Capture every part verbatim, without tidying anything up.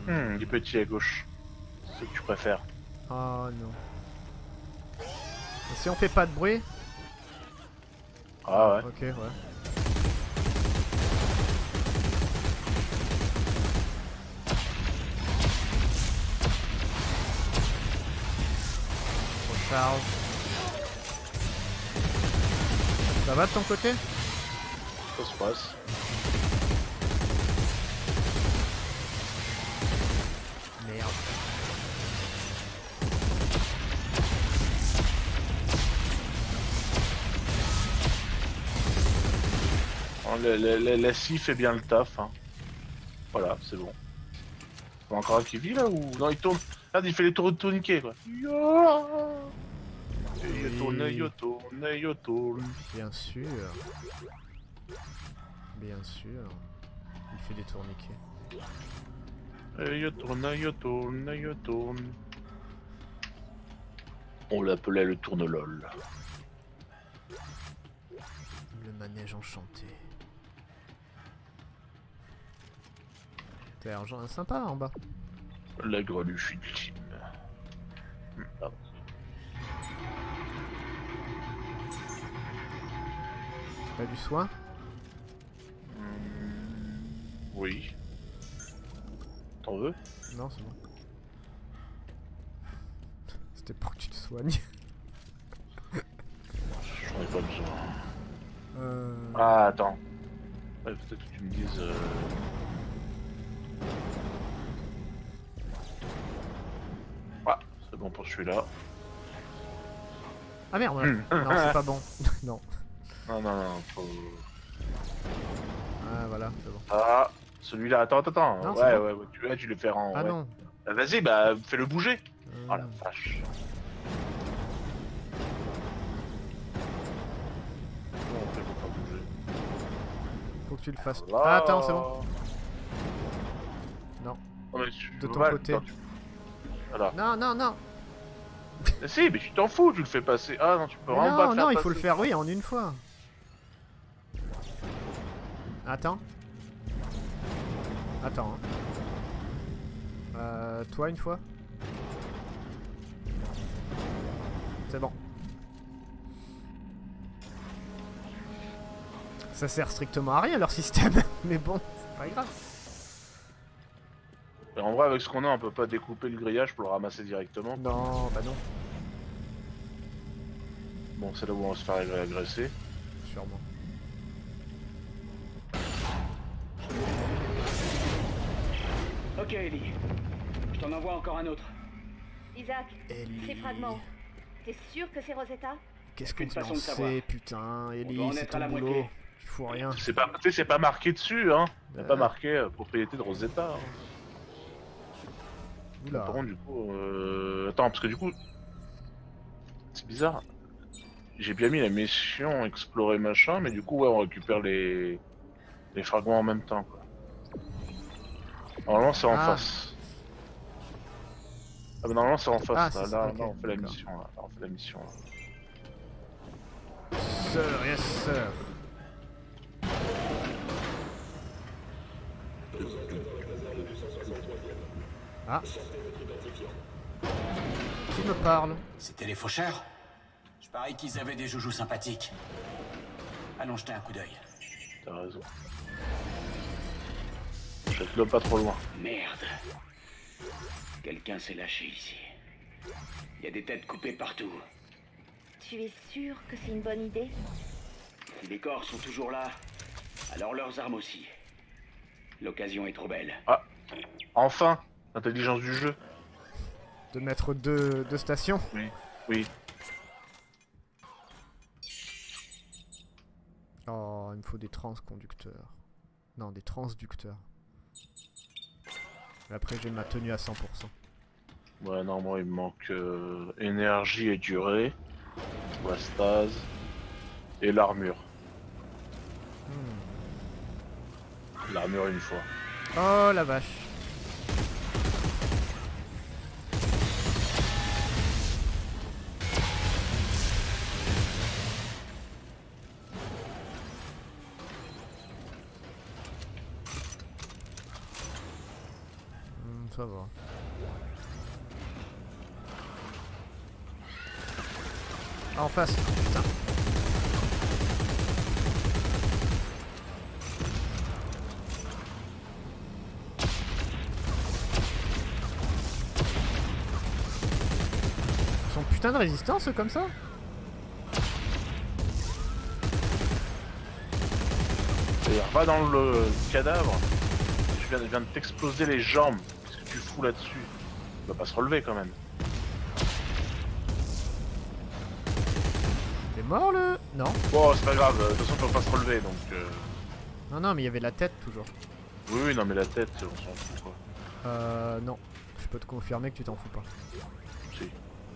Hmm, du petit à gauche. C'est ce que tu préfères. Oh non. Si on fait pas de bruit. Ah ouais. Ok, ouais. Recharge. Ça va de ton côté? Ça se passe. Merde. La, la, la, la scie fait bien le taf. Hein. Voilà, c'est bon. Il y a encore un qui vit là ou... Non, il tourne. Regarde, il fait les tours de tourniquet quoi. Yo Oui. Yo tourne, yo tourne, yo tourne. Bien sûr. Bien sûr. Il fait des tourniquets. Yo tourne, yo tourne, yo tourne. On l'appelait le tourne-lol. Le manège enchanté. T'as l'air sympa en bas. La greluche ultime. Ah. T'as du soin? Mmh, oui. T'en veux? Non, c'est bon. C'était pour que tu te soignes. J'en ai pas besoin. Euh... Ah, attends. Ouais, peut-être que tu me dises... Euh... Ah, c'est bon pour celui-là. Ah merde, Mmh. non, c'est pas bon. Non. Non, non, non, faut... Ah voilà, c'est bon. Ah, celui-là, attends, attends, attends. Non, ouais, bon. ouais, ouais, tu, ouais, tu le fais en... Ah ouais. non. Bah, vas-y, bah, fais-le bouger. Euh... Oh la vache. Comment on fait pour faire bouger? Faut que tu le fasses. Là... Ah attends, c'est bon. Non. Oh, mais tu De peux ton mal, côté. attends, tu... Voilà. Non, non, non. Mais si, mais tu t'en fous, tu le fais passer. Ah non, tu peux Mais vraiment pas non, le faire non, il passer. faut le faire, oui, en une fois. Attends. Attends. Hein. Euh, toi une fois. C'est bon. Ça sert strictement à rien leur système, mais bon, c'est pas grave. Et en vrai, avec ce qu'on a, on peut pas découper le grillage pour le ramasser directement. Non, bah non. Bon, c'est là où on va se faire agresser. Sûrement. Ok, Ellie. Je t'en envoie encore un autre. Isaac, Ellie. ces fragments, t'es sûr que c'est Rosetta? Qu'est-ce Aucune qu'on se façon de sait, savoir. putain, On Ellie, doit en c'est être à ton la boulot. moitié. Tu fous rien. C'est pas, tu sais, c'est pas marqué dessus, hein. C'est Euh. pas marqué euh, propriété de Rosetta. Hein. Oula. Par contre, du coup, euh... attends, parce que du coup, c'est bizarre. J'ai bien mis la mission explorer machin, mais du coup, ouais, on récupère les les fragments en même temps, quoi. Normalement, c'est en Ah. face. Ah, mais normalement, c'est en face. Ah, là, c'est- là, ok, là, on fait la d'accord. mission. Là. Là, on fait la mission. Là. Sœur, yes, sœur. Ah. Qui me parle? C'était les faucheurs? Je parie qu'ils avaient des joujoux sympathiques. Allons jeter un coup d'œil. T'as raison. Faites-le pas trop loin. Merde. Quelqu'un s'est lâché ici. Il y a des têtes coupées partout. Tu es sûr que c'est une bonne idée? Si les corps sont toujours là, alors leurs armes aussi. L'occasion est trop belle. Ah, enfin, l'intelligence du jeu. De mettre deux, deux stations? Oui, oui. Oh, il me faut des transconducteurs. Non, des transducteurs. Et après, j'ai ma tenue à cent pour cent. Ouais, non, moi il me manque euh, énergie et durée, la stase et l'armure. Hmm. L'armure une fois. Oh la vache. ça va. Ah, en face, putain. Ils sont putain de résistance comme ça. D'ailleurs, va dans le cadavre. Je viens, je viens de t'exploser les jambes. Qu'est-ce que tu fous là-dessus? Il va pas se relever quand même. Il est mort le... Non. Bon, c'est pas grave, de toute façon, il peut pas se relever donc. Euh... Non, non, mais il y avait la tête toujours. Oui, oui, non, mais la tête, on s'en fout quoi. Euh, non. Je peux te confirmer que tu t'en fous pas. Si.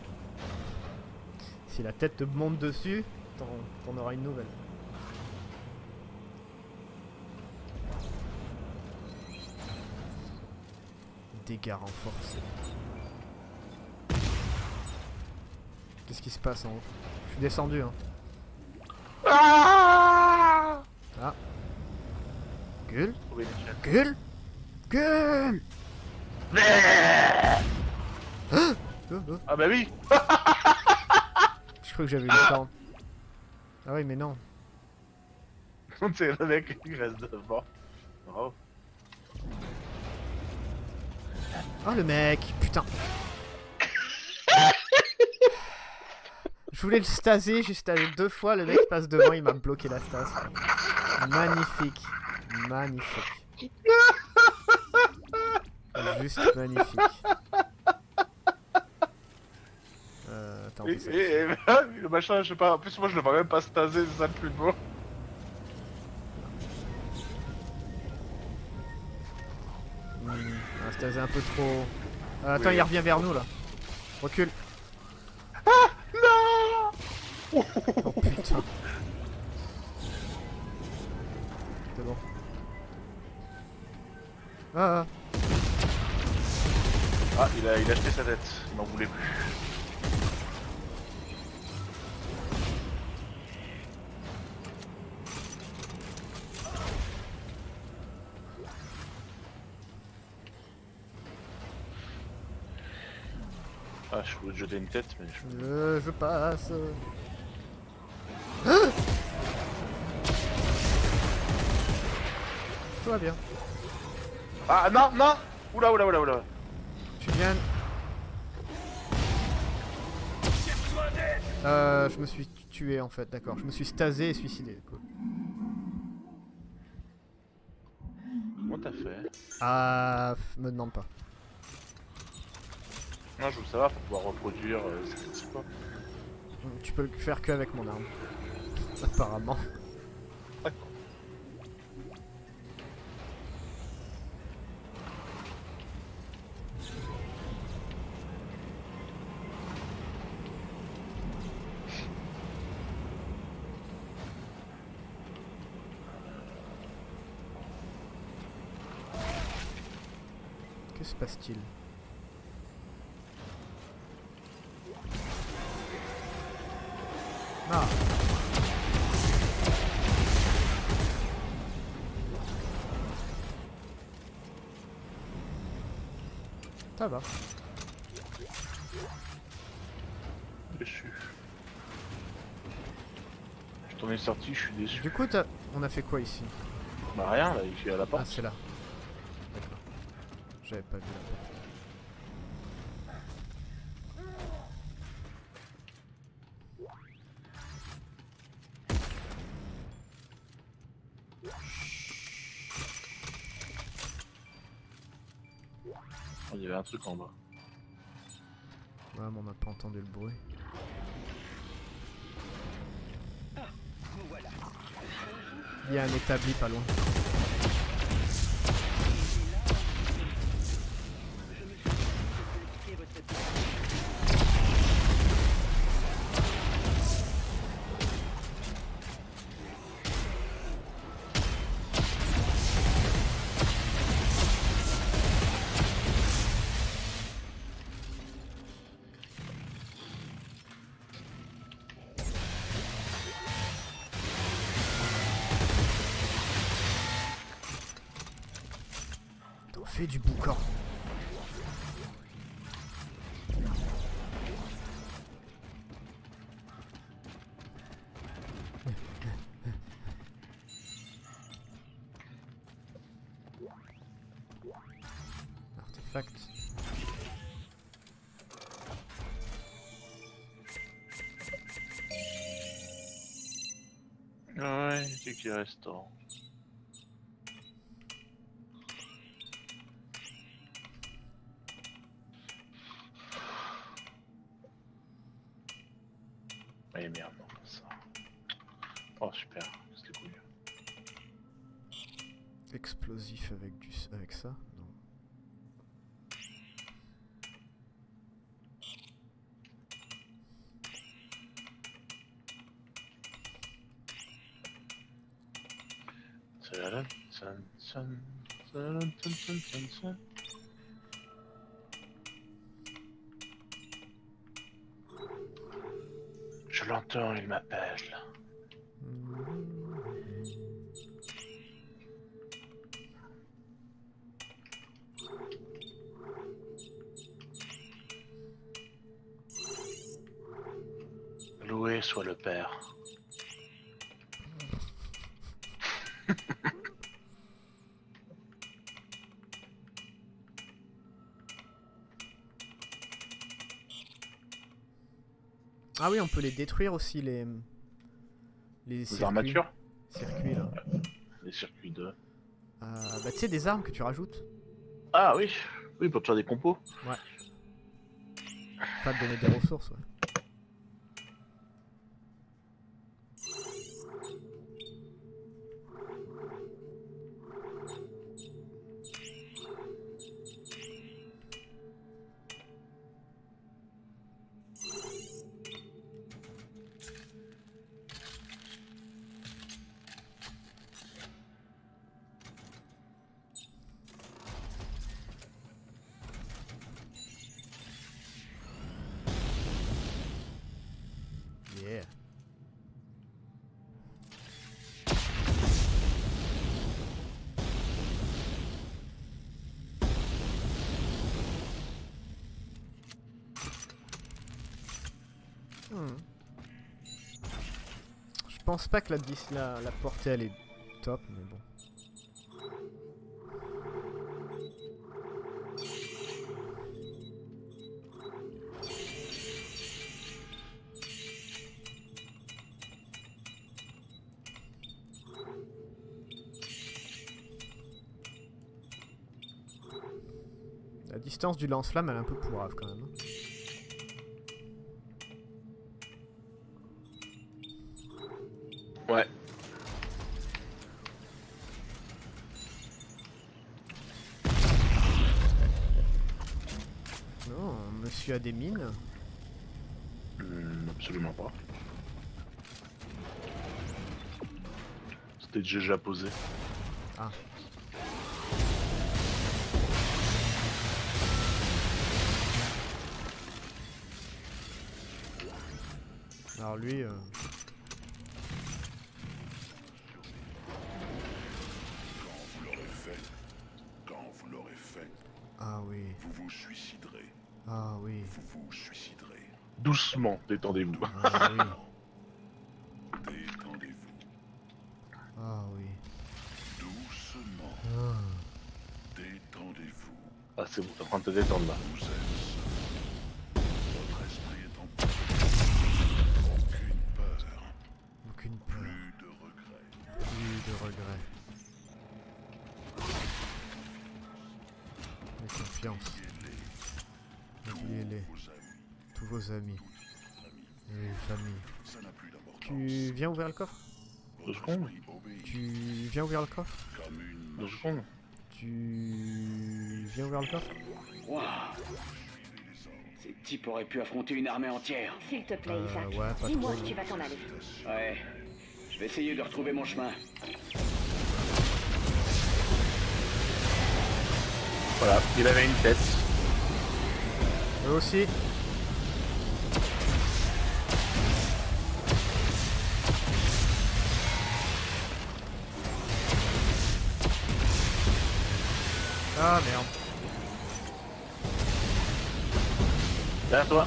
Si la tête te monte dessus, t'en t'en auras une nouvelle. Dégâts renforcés. Qu'est-ce qui se passe en haut? Je suis descendu, hein. Ah Ah. Gueule. Oui, Michel. Gueule. Gueule. Oh, oh. Ah bah oui. Je crois que j'avais eu le temps. Ah oui, mais non. C'est le mec qui reste devant. Bravo. Oh le mec, putain. Je voulais le staser, j'ai stasé deux fois, le mec passe devant, il m'a bloqué la stase. Magnifique. Magnifique. Juste magnifique. Euh, attends, Et, on peut et, et, le machin, je sais pas, en plus moi je le vois même pas staser, c'est ça le plus beau. Hmm, on a stasé un peu trop. Euh, attends, Oui. il revient vers nous là. Recule. Non. Oh putain. C'est bon. Ah, ah. Ah, il a, il a acheté sa tête, il n'en voulait plus. Ah, je voulais te jeter une tête, mais je... Je, je passe. Ah, tout va bien. Ah non, non. Oula, oula, oula, oula. Tu viens. Euh, je me suis tué en fait, d'accord. Je me suis stasé et suicidé. Cool. Comment t'as fait? Ah, me demande pas. Non, je veux savoir pour pouvoir reproduire euh, ce qui pas. Tu peux le faire que avec mon arme. Apparemment. D'accord. Que se passe-t-il? Ah. Ça va. Déçu. Je t'en ai sorti, je suis déçu. Du coup, t'as- on a fait quoi ici? Bah rien, là, il est à la Ah, porte. c'est là. D'accord. J'avais pas vu la porte. Oh, il y avait un truc en bas. Ouais, mais on n'a pas entendu le bruit. Il y a un établi pas loin. T'en fais du boucan. artefact. Ouais, c'est qui restaurant. Eh merde, non, pas ça. Oh super, c'était cool. Explosif avec du avec ça? Non. Tadam, tadam, tadam, tadam, tadam, tadam, tadam. Je l'entends, il m'appelle. Loué soit le père. Ah oui, on peut les détruire aussi, les... Les, Les circuits. armatures. Circuits, là. Les circuits de... Euh, bah tu sais, des armes que tu rajoutes. Ah oui, oui, pour te faire des compos. Ouais. Enfin, te donner des ressources, ouais. Yeah. Hmm. Je pense pas que la, dis- la, la portée elle est top, mais bon. La distance du lance-flamme elle est un peu pourrave quand même. Ouais. Non, monsieur a des mines. Hmm, absolument pas. C'était déjà posé. Ah. Alors lui... Euh... Quand vous l'aurez fait, quand vous l'aurez fait, Ah oui, vous vous suiciderez. ah oui, Vous vous suiciderez. Doucement, détendez-vous. ah oui, Détendez-vous. ah oui. Doucement. Ah. Détendez-vous. Ah c'est bon, t'es en train de te détendre là. Vous êtes seul. Votre esprit est en paix. Aucune peur. Aucune peur, Plus de regrets. plus de regrets. Et confiance. Oubliez-les, Vos amis. tous vos amis et famille. Ça n'a plus d'importance. Tu viens ouvrir le coffre? Deux Votre secondes. esprit obéit Tu viens ouvrir le coffre? comme une Deux machine. secondes. Tu viens ouvrir le coffre? Waouh. Ces types auraient pu affronter une armée entière. S'il te plaît, Euh, Isaac. ouais, pas Dis-moi trop, que tu non. vas t'en aller. Ouais. Je vais essayer de retrouver mon chemin. Voilà, il avait une tête. Eux aussi. Ah merde. Derrière toi.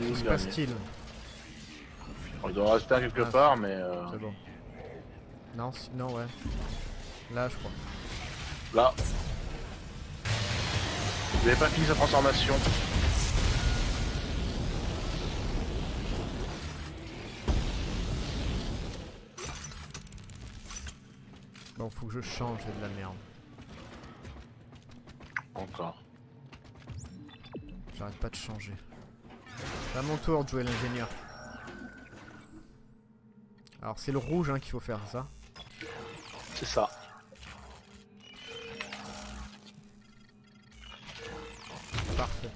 où Il se le passe dernier? t-il? Il doit en rester un quelque Ah, part, mais... Euh... C'est bon. Non, si... non, ouais. Là, je crois. Là. Il avait pas fini sa transformation. Bon, faut que je change, c'est de la merde. Encore. J'arrête pas de changer. C'est à mon tour de jouer l'ingénieur. Alors c'est le rouge hein, qu'il faut faire, c'est ça? C'est ça. Parfait.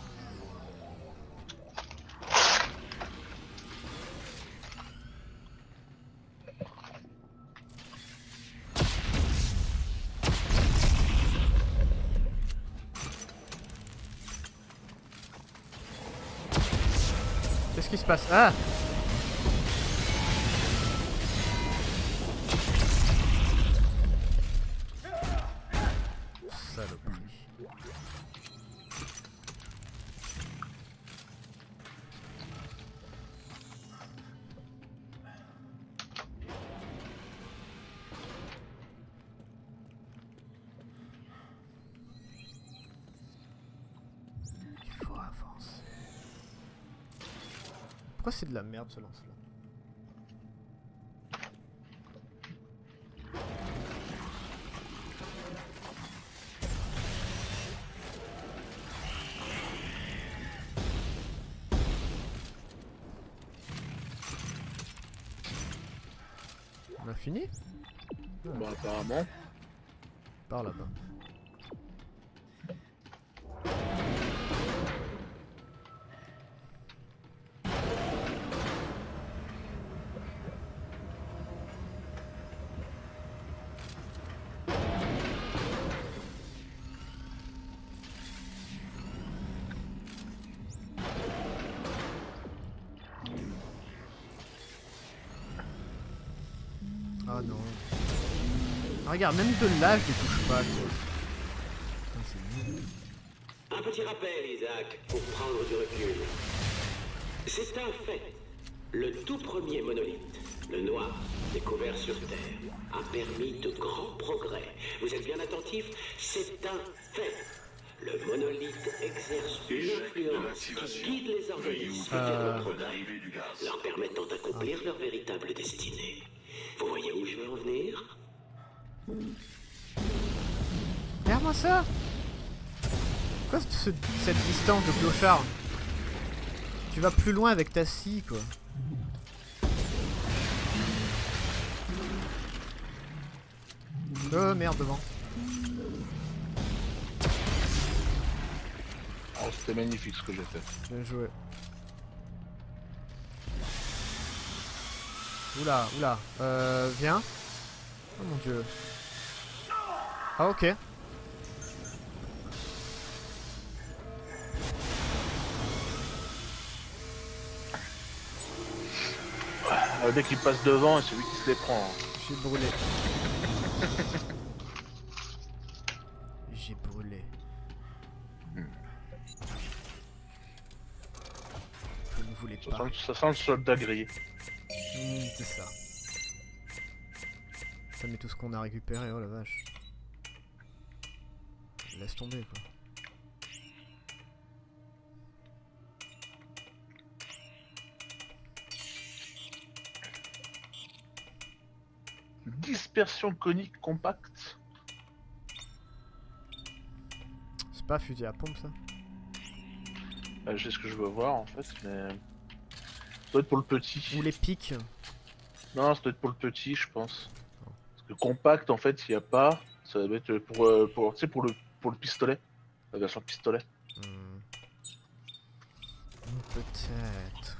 Qu'est-ce qui se passe? Ah! Saloperie. Il faut avancer. Pourquoi c'est de la merde ce lance-là? On a fini? Bah apparemment. Par là-bas. Ah non. Ah, regarde, même de là, je les touche pas, quoi. Putain, c'est nul. Un petit rappel, Isaac, pour prendre du recul. C'est un fait. Le tout premier monolithe, le noir, découvert sur Terre, a permis de grands progrès. Vous êtes bien attentifs? C'est un fait. Le monolithe exerce une influence qui guide les organismes vers le progrès, leur permettant d'accomplir leur véritable destinée. Vous voyez où je veux en venir? Regarde-moi ça! Quoi ce, cette distance de clochard? Tu vas plus loin avec ta scie, quoi. Oh merde, devant. Oh, c'était magnifique ce que j'ai fait. Bien joué. Oula, oula. Euh, viens. Oh mon dieu. Ah ok. Euh, dès qu'il passe devant, c'est lui qui se les prend. J'ai brûlé. J'ai brûlé. Je ne voulais Ça pas. sent, ça sent le soldat grillé. Mmh, c'est ça. Ça met tout ce qu'on a récupéré, oh la vache. Laisse tomber quoi. Dispersion conique compacte. C'est pas fusil à pompe ça? Euh, je sais ce que je veux voir en fait, mais... Ça doit être pour le petit. Ou les pics? Non, ça doit être pour le petit, je pense. Parce que compact, en fait, il n'y a pas. Ça doit être pour, euh, pour, tu sais, pour le, pour le pistolet. La version pistolet. Hmm. Peut-être.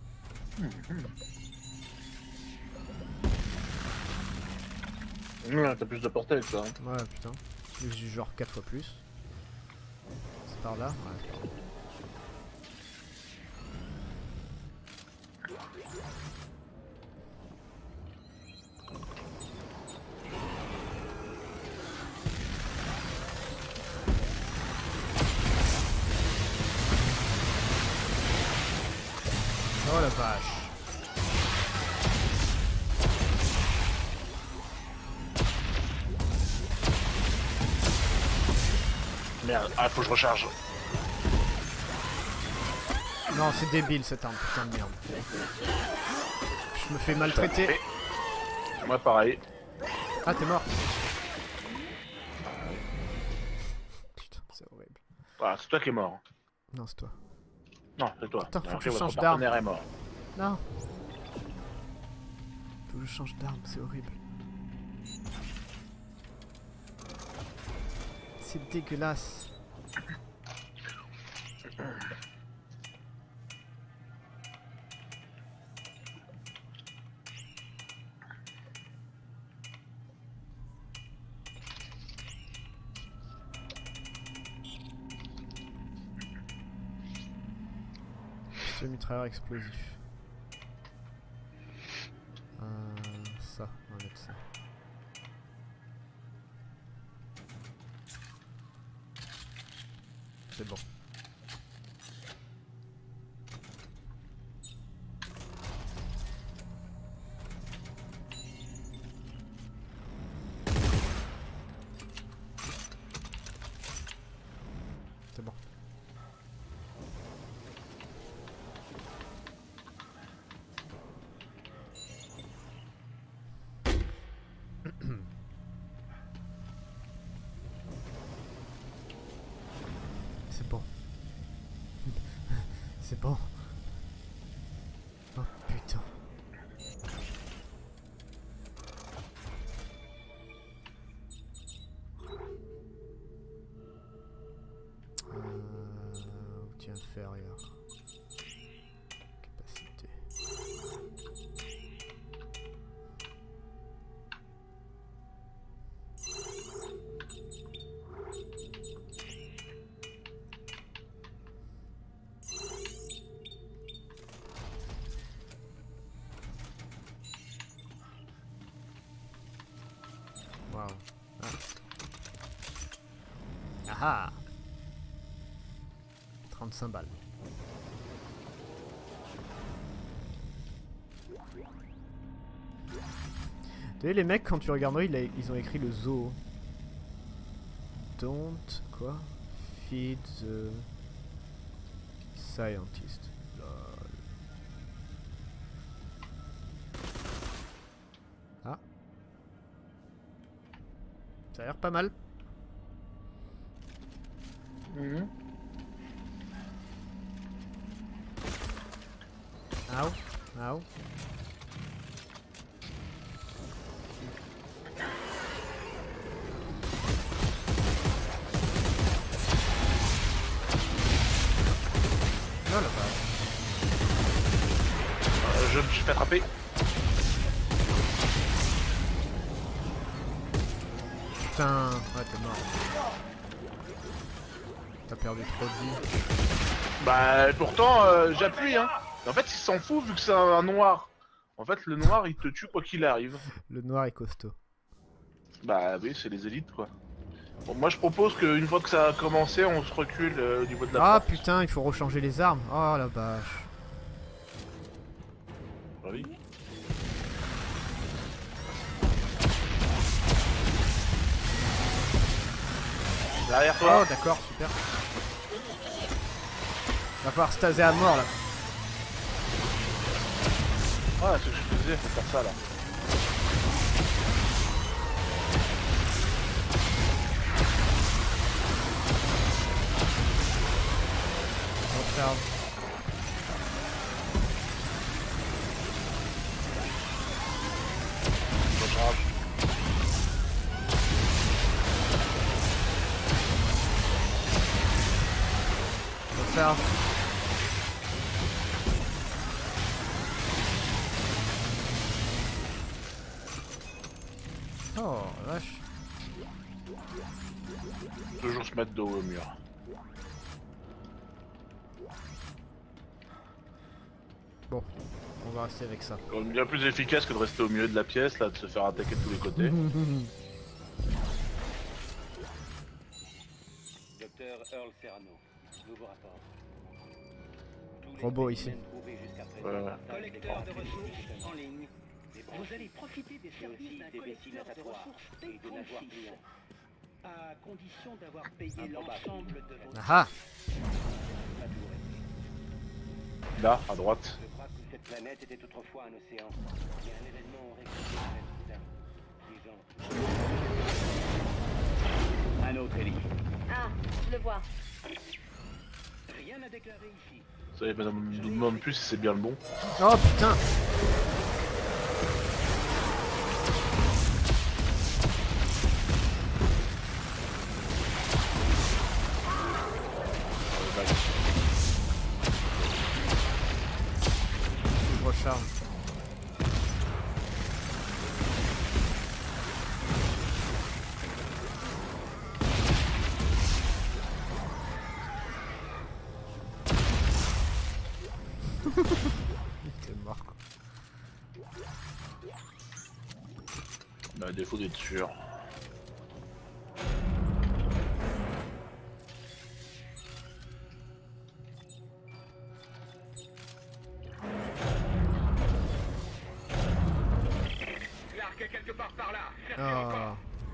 Ouais, t'as plus de portée avec ça. Hein. Ouais, putain. J'ai genre quatre fois plus. C'est par là? Ouais, par là. Oh la vache. Merde, ah faut que je recharge. Non, c'est débile cette arme, putain de merde. Je me fais maltraiter. Moi pareil. Ah, t'es mort. Putain, c'est horrible. Ah, c'est toi qui es mort. Non, c'est toi. Non, c'est toi. Attends, faut En que fait, je votre change d'arme. partenaire est mort. Non. Faut que je change d'arme, c'est horrible. C'est dégueulasse. Le mitrailleur explosif. Euh, ça, on va mettre ça. C'est bon. C'est bon. C'est bon. C'est bon. Oh putain. Euh, outil inférieur. Capacité. Waouh. Ah. Ah. trente-cinq balles. Vous savez, les mecs, quand tu regardes, ils, a- ils ont écrit le zoo. Don't quoi? Feed the scientist. Lol. Ah. Ça a l'air pas mal. Mhm. Ow. Ow. Oh la vache. Euh, je me suis fait attraper. Putain. Ouais, t'es mort. T'as perdu trop de vie. Bah pourtant euh, j'appuie hein. En fait il s'en fout vu que c'est un noir. En fait le noir il te tue quoi qu'il arrive. Le noir est costaud. Bah oui c'est les élites quoi. Bon, moi je propose qu'une fois que ça a commencé on se recule euh, au niveau de la Ah porte. putain, il faut rechanger les armes. Oh la vache. Bah oui. Derrière toi. Oh d'accord, super. Va falloir staser à mort là. Ah c'est ce que je te disais, faut faire ça là. Recharge. Recharge. Recharge. Oh la vache. Toujours se mettre dos au mur. Bon, on va rester avec ça. C'est bien plus efficace que de rester au milieu de la pièce là, de se faire attaquer de tous les côtés. Docteur Earl Serrano, nouveau rapport. Tous Robot ici. Ouais, ouais. Collecteur de ressources en ligne. Vous allez profiter des services d'un collecteur de ressources P trente-six. À condition d'avoir payé l'ensemble de vos... Ah Là, à droite. Je crois que cette planète était autrefois un océan. Mais un événement aurait créé un accident. Un autre Ellie. Ah, je le vois. Rien à déclarer ici. Vous savez, madame, ne nous demande plus si c'est bien le bon. Oh putain. Je recharge. T'es mort quoi. Bah, à défaut d'être sûr. Clark est quelque part par là. Oh.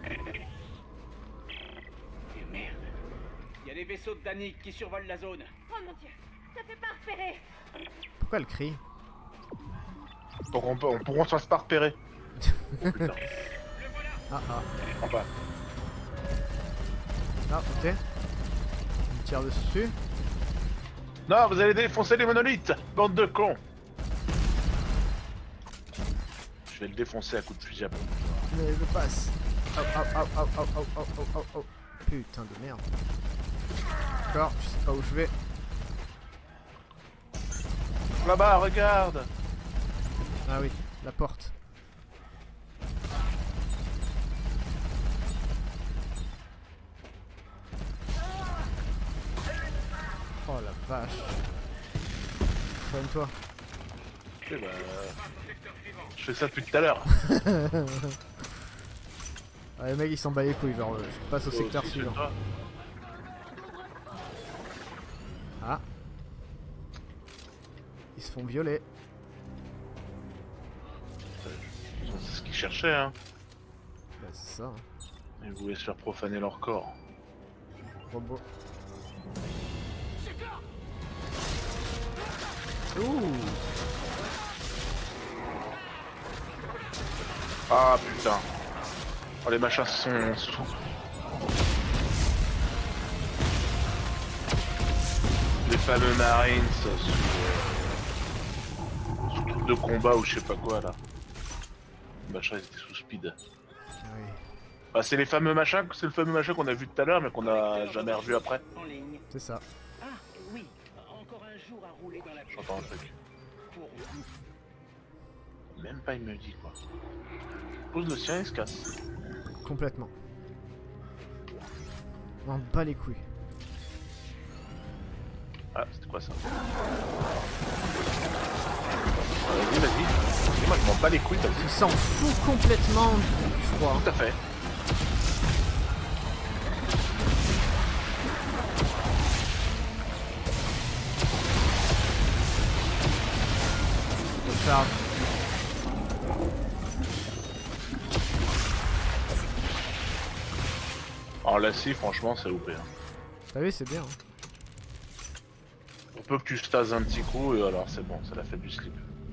Et merde. Il y a des vaisseaux de Danik qui survolent la zone. Oh mon dieu, ça fait pas repérer. Pourquoi elle crie? Donc on, peut, on pourra se faire pas repérer. Oh, putain. Ah ah. Enfin, Ah ok. Il me tire dessus. non, vous allez défoncer les monolithes, bande de cons. Je vais le défoncer à coups de fusil à pompe. Mais je passe. Oh oh oh oh oh oh oh oh oh oh. Putain de merde. D'accord, je sais pas où je vais. Là-bas, regarde. Ah oui, la porte. Oh la vache. Soigne-toi. Eh bah, je fais ça depuis tout à l'heure. Ah, les mecs ils s'en bat les couilles, genre euh, je passe au secteur Oh, si, suivant. c'est toi. Ah. Ils se font violer. C'est ce qu'ils cherchaient, hein. Bah c'est ça. Hein. Ils voulaient se faire profaner leur corps. Robot. Ouh. Ah putain. Oh, les machins sont sous. Les fameux Marines sous, euh, sous truc de combat ou je sais pas quoi là. Les machins ils étaient sous speed. Ah oui. Bah, c'est les fameux machins, c'est le fameux machin qu'on a vu tout à l'heure mais qu'on a jamais revu après. En ligne. C'est ça. Ah oui, encore un jour à rouler dans la J'entends un truc. pour vous. Même pas il me dit quoi. Pose le sien, il se casse. Complètement. On en bat les couilles. Ah, c'était quoi ça? Vas-y, vas-y. Et moi je m'en bats les couilles, vas-y. Il s'en fout complètement du froid. Tout à fait. Recharge. Alors là, si, franchement, c'est loupé. Hein. T'as vu, c'est bien. Hein. On peut que tu stases un petit coup et alors c'est bon, ça l'a fait du slip.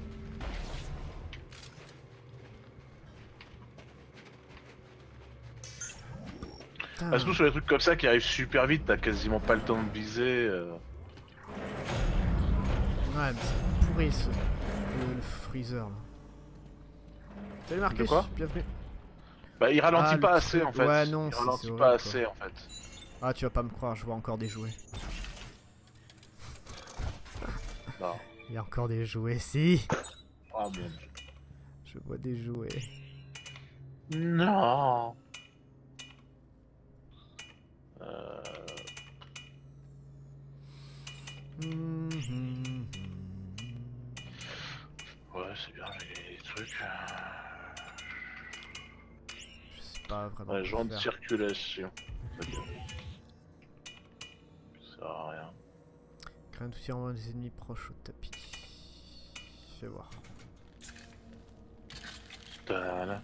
Putain. Ah, surtout sur les trucs comme ça qui arrivent super vite, t'as quasiment pas le temps de viser. Euh... Ouais, mais c'est pourri ce. Le, le freezer là. Salut Marcus, De quoi bienvenue. Bah, il ralentit Ah, le pas assez truc- en fait. ouais, non, il c'est- ralentit c'est pas horrible, assez en fait. Ah, tu vas pas me croire, je vois encore des jouets. Non. Il y a encore des jouets, si. Ah mon dieu. Je vois des jouets. Non. Euh... Mhm. Ouais, c'est bien, j'ai gagné des trucs. Je sais pas vraiment. Ouais, quoi genre de faire. circulation. C'est bien. Ça sert à rien. Crains de tirer des ennemis proches au tapis. Fais voir. Tadala.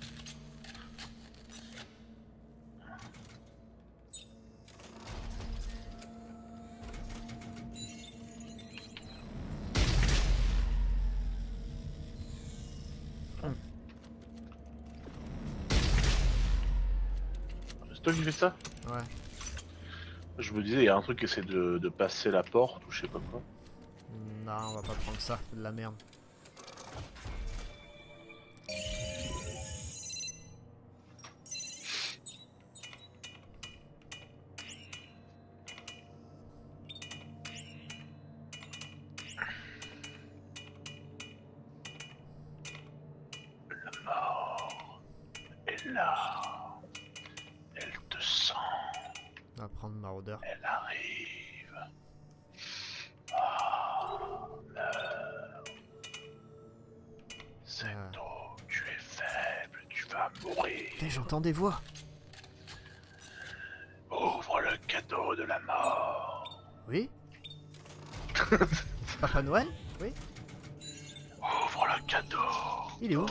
C'est toi qui fais ça? Ouais. Je me disais, il y a un truc qui essaie de, de passer la porte ou je sais pas quoi. Non, on va pas prendre ça, c'est de la merde. La mort est là. Elle te sent. On va prendre maraudeur. Elle arrive. Oh, meurs. C'est Ah. tôt, tu es faible, tu vas mourir. Eh, j'entends des voix. Ouvre le cadeau de la mort. Oui. Papa Noël? Oui. Ouvre le cadeau. Il est où?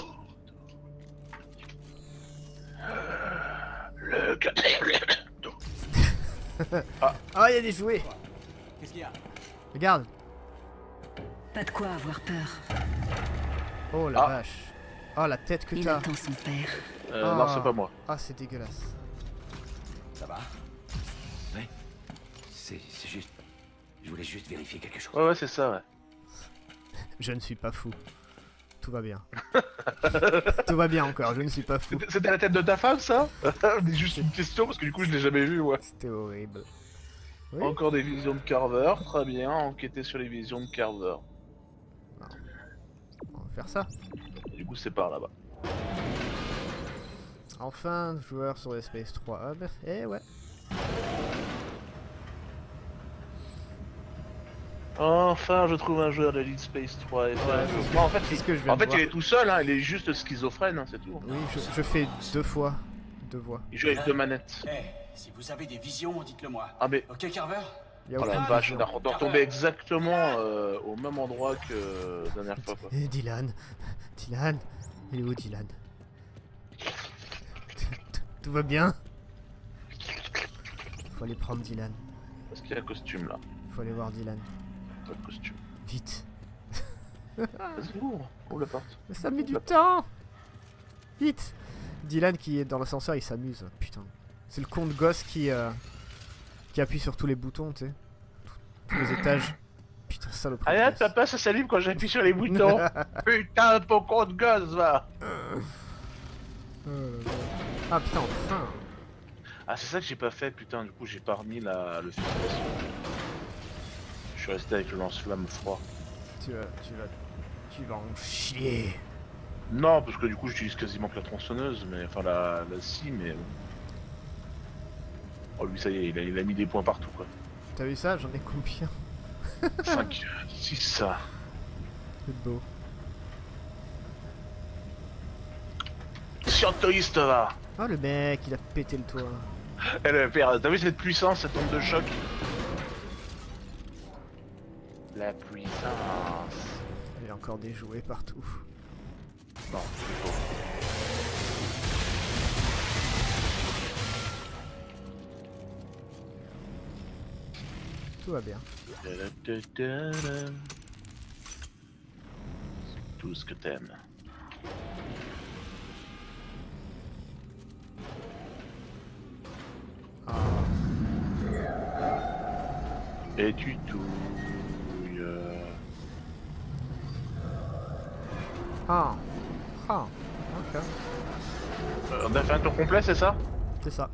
Le cadeau. Ah, il y a des jouets. Qu'est-ce qu'il y a? Regarde. Pas de quoi avoir peur. Oh la Ah. vache. Oh la tête que Il t'as. attend son père. Euh, Ah. Non, c'est pas moi. Ah, c'est dégueulasse. Ça va? Ouais. C'est c'est juste. Je voulais juste vérifier quelque chose. Ouais, ouais, c'est ça, ouais. Je ne suis pas fou. Tout va bien. Tout va bien encore, je ne suis pas fou. C'était c'était la tête de ta femme, ça? Juste une question, parce que du coup, je l'ai jamais vu, ouais. C'était horrible. Oui. Encore des visions de Carver, très bien. Enquêter sur les visions de Carver. On va faire ça. Et du coup, c'est par là-bas. Enfin, joueur sur Space trois Hub. Eh ouais. Enfin, je trouve un joueur de Dead Space trois. Et ça, Ouais, je- c'est ce que- Moi, en fait, c'est il... ce que je viens en de fait voir. il est tout seul, hein. Il est juste schizophrène, hein, c'est tout. Oui, je, je fais deux fois. Deux voix. Il joue avec deux manettes. Eh, si vous avez des visions, dites-le moi. Ah, mais. Ok, Carver? Il y a Oh la aucune vache, vision. on doit retomber exactement euh, au même endroit que la dernière fois, quoi. Eh, Dylan. Dylan. Il est où, Dylan? Tout va bien? Faut aller prendre Dylan. Parce qu'il y a un costume là. Faut aller voir Dylan. Pas de costume. Vite. Vas-y, ouvre. Ouvre la porte. Mais ça met du temps. Vite. Dylan qui est dans l'ascenseur, il s'amuse. Putain. C'est le con de gosse qui, euh, qui appuie sur tous les boutons, tu sais. Tous les étages. Putain, saloperie. de Allez, gosse. papa, ça s'allume quand j'appuie sur les boutons. Putain, ton con de gosse, va. Oh là là. Ah putain, enfin. Ah, c'est ça que j'ai pas fait, putain. Du coup, j'ai pas remis la... le fusil d'assaut. Je suis resté avec le lance-flamme froid. Tu vas, tu vas, tu vas en chier. Non, parce que du coup, j'utilise quasiment que la tronçonneuse, mais enfin la, la scie, mais. Oh, lui, ça y est, il a, il a mis des points partout, quoi. T'as vu ça? J'en ai combien? cinq, six, ça. C'est beau. Scientiste, va. Oh le mec, il a pété le toit. Eh, le père, t'as vu cette puissance, cette onde de choc? La puissance. Il y a encore des jouets partout. Non, c'est faux. Tout va bien. Da-da-da-da-da. C'est tout ce que t'aimes. Ah. Et tu touilles. euh, Ah. Ah. Ok. On a fait un tour complet, c'est ça? C'est ça.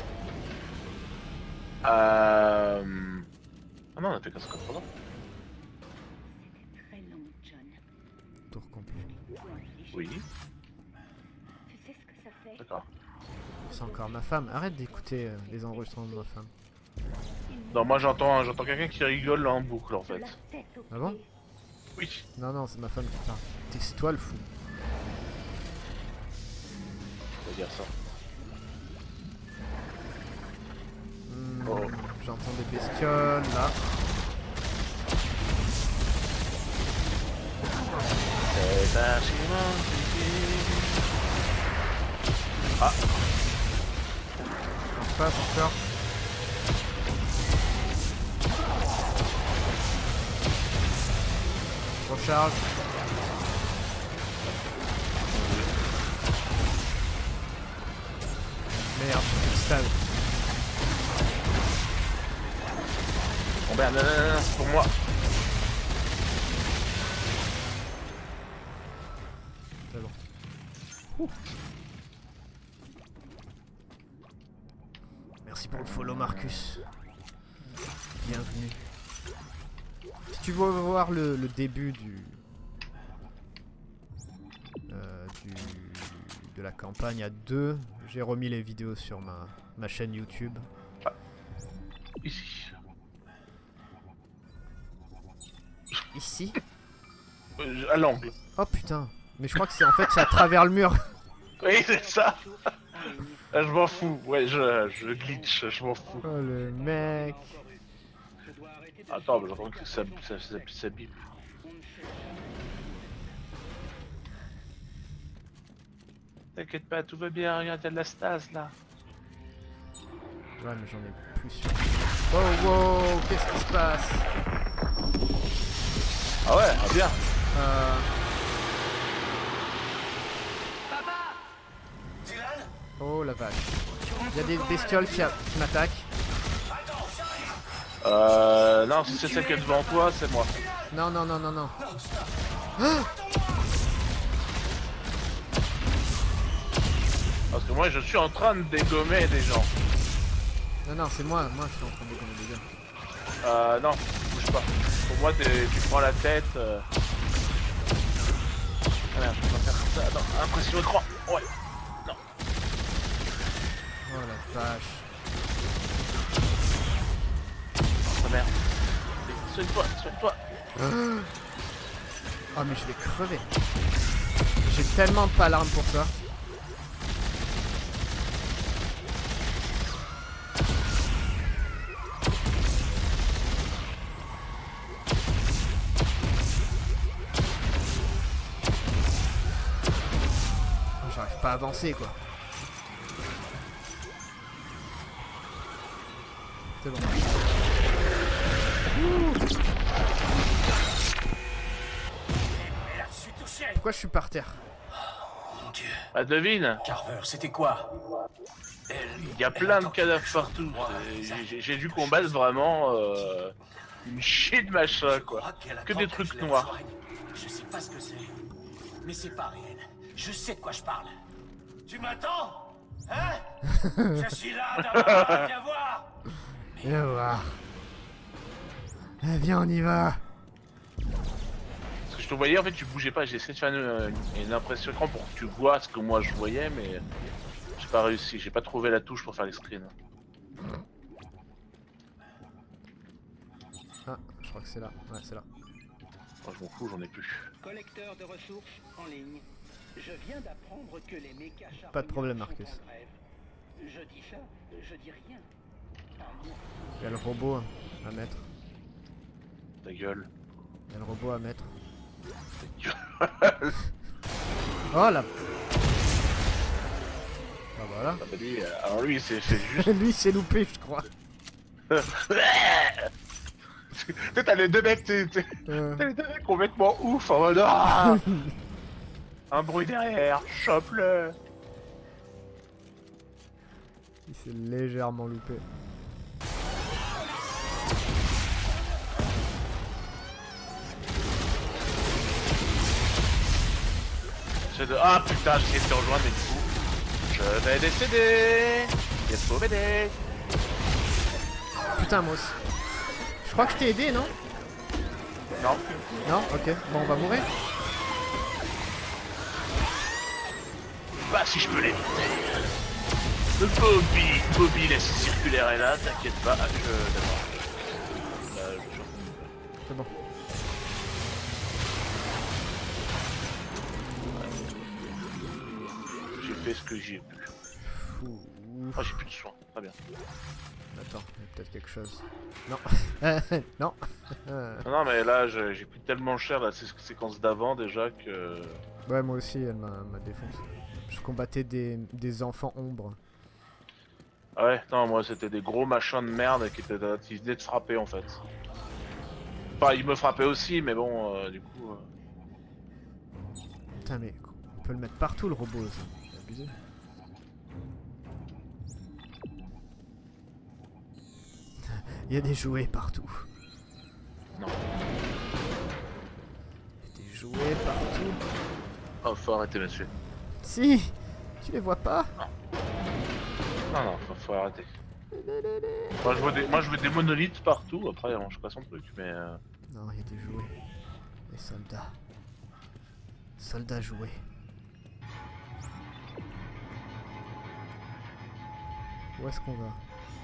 Euh... Ah non, on a fait qu'un seul pendant. C'était très long, John. Tour complet. Oui, Tu sais ce que ça fait? d'accord. C'est encore ma femme. Arrête d'écouter euh, les enregistrements de ma femme. Non, moi j'entends j'entends quelqu'un qui rigole là en boucle en De fait. la tête aux Ah bon? pieds. Oui. Non, non, c'est ma femme qui parle. T'es- C'est toi le fou. On va dire ça. Hmm, Oh. J'entends des bestioles là. pas si loin. Ah. On passe encore. Recharge. Merde, stade. Bon ben, non, non, non, c'est pour moi. C'est bon. Ouh. Merci pour le follow, Marcus. Bienvenue. Si tu veux voir le, le début du, euh, du de la campagne à deux, j'ai remis les vidéos sur ma, ma chaîne YouTube. Ah. Ici. Ici? Euh, à l'angle. Oh putain. Mais je crois que c'est en fait c'est à travers le mur. Oui, c'est ça. Ah, je m'en fous. Ouais, je, je glitch, je m'en fous. Oh le mec. Attends, mais j'entends que ça, ça, ça, ça bip. T'inquiète pas, tout va bien, regarde, il y a de la stase là. Ouais, mais j'en ai plus sur. Oh wow, qu'est-ce qui se passe? Ah ouais, ah bien. Euh... Oh la vache. Il y a des bestioles qui, qui m'attaquent. Euh... Non, si c'est celle qui est devant toi, c'est moi. Non, non, non, non, non. Ah, parce que moi, je suis en train de dégommer des gens. non, non, c'est moi. Moi, je suis en train de déconner des gars. Euh... Non, bouge pas. Pour moi, tu prends la tête... Euh... Ah merde, je peux pas faire ça. Attends, impression écran. Ouais. Non. Oh la vache. Oh merde. Soigne-toi, soigne-toi. Oh mais je vais crever. J'ai tellement pas l'arme pour ça. J'arrive pas à avancer quoi. C'est bon. Pourquoi je suis par terre? Mon Dieu. Ah, devine. Carver, c'était quoi? Il y a plein de cadavres partout. J'ai dû combattre vraiment euh, une chier de machin quoi. Que des trucs noirs. Je sais pas ce que c'est, mais c'est pas réel. Je sais de quoi je parle. Tu m'attends? Hein? Je suis là, d'abord, viens voir. Viens voir. Eh, viens, on y va. Parce que je te voyais, en fait, tu bougeais pas. J'ai essayé de faire une, une impression écran pour que tu vois ce que moi je voyais, mais j'ai pas réussi. J'ai pas trouvé la touche pour faire les screens. Ah, je crois que c'est là. Ouais, c'est là. Oh, je m'en fous, j'en ai plus. Collecteur de ressources en ligne. Je viens d'apprendre que les mécas charbonniers Pas de problème, sont Marcus. en grève. Je dis ça, je dis rien. Il y a le robot à mettre. Ta gueule. Il y a le robot à mettre. Ta gueule. Oh la... Ah voilà. Ah bah lui, alors lui, il s'est fait juste... Lui, c'est loupé, je crois. Tu t'as les deux mecs, t'as Euh... les deux mecs complètement ouf en mode... Ah un bruit derrière, chope-le. Il s'est légèrement loupé. De... Ah putain, j'ai essayé de te rejoindre mais du coup, je vais décéder. Il faut m'aider. Putain, Moss. Je crois que je t'ai aidé, non? Non. Non? Ok. Bon, on va mourir. Bah si je peux l'éviter. Le Bobby, Bobby laisse circulaire est là, t'inquiète pas, je... D'accord. Là, je... C'est bon. J'ai fait ce que j'ai pu. Oh, j'ai plus de soins. très bien. Attends, il y a peut-être quelque chose. Non. Non. Non, non, mais là, je- j'ai pris tellement cher la sé- séquence d'avant déjà que... Ouais, moi aussi, elle m'a m'a défoncé. Je combattais des, des enfants ombres. Ah ouais, non, moi c'était des gros machins de merde qui étaient qui venaient de frapper en fait. Enfin, ils me frappaient aussi, mais bon, euh, du coup... euh, Putain, mais on peut le mettre partout le robot, ça. C'est abusé. Il y a des jouets partout. Non. Il y a des jouets partout. Oh, faut arrêter, monsieur. Si, tu les vois pas? Non, non, faut, faut arrêter. Moi je, vois des, moi je vois des monolithes partout, après on, je sais pas son truc, mais... Euh... Non, il y a des jouets. Des soldats. Soldats jouets. Où est-ce qu'on va?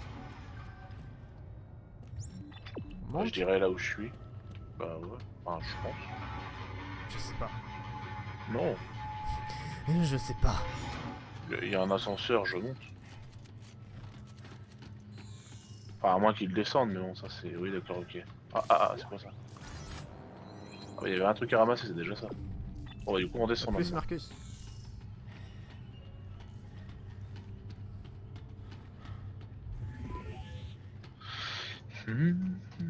On Moi, monte? je dirais là où je suis. Bah ouais, enfin je pense. Je sais pas. Non, Je sais pas. il y a un ascenseur, je monte. Enfin à moins qu'il descende, mais bon ça c'est... Oui d'accord, ok. Ah ah, ah c'est quoi ça? Ah, il y avait un truc à ramasser, c'est déjà ça. Bon bah du coup on descend Plus maintenant. Marcus. Hmm.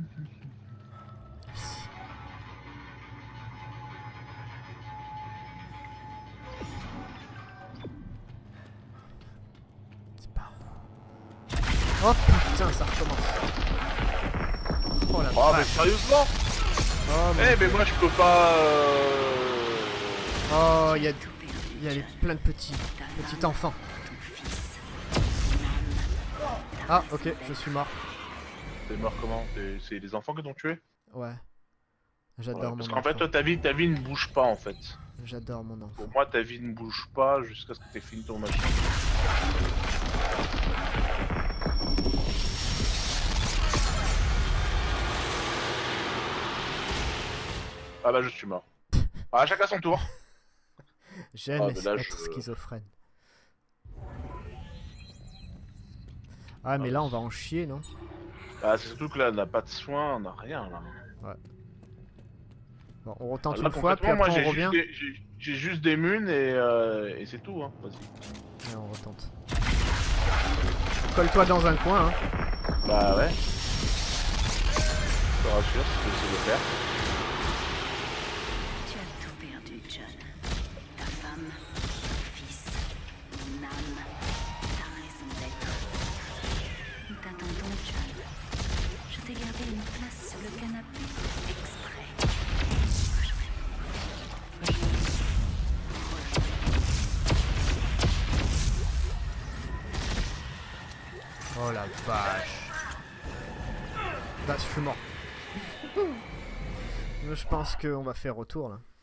C'est par où? Oh putain, ça recommence. Oh la Oh mais vache. sérieusement? Oh, mon Eh mais Dieu. moi je peux pas... Euh... Oh, il y a, il y a les, plein de petits, petits enfants. Ah, ok, je suis mort. T'es mort comment? T'es- C'est les enfants que t'ont tué? Ouais. J'adore Ouais, mon parce enfant. qu'en fait toi ta vie, ta vie ne bouge pas en fait. J'adore mon enfant. Pour moi ta vie ne bouge pas jusqu'à ce que t'aies fini ton machin. Ah bah je suis mort. Ah chacun son tour. J'aime Ah, mais là, être je- schizophrène. Ah, mais là, on va en chier, non? Ah c'est surtout que là on n'a pas de soins, on n'a rien là. Bon, on retente Ah, là, une fois, puis concrètement, après moi on j'ai juste, revient. des- j'ai- j'ai juste des munes et, euh, et c'est tout hein. Vas-y. Et on retente. Colle-toi dans un coin, hein. Bah ouais. Je te rassure, c'est ce que j'essaie de faire. Tu as tout perdu, John. Ta femme, ton fils, mon âme, ta raison d'être. Nous t'attendons, John. Je t'ai gardé une place sur le canapé, exprès. Oh la vache. Bah, je suis mort. Je pense qu'on va faire retour là.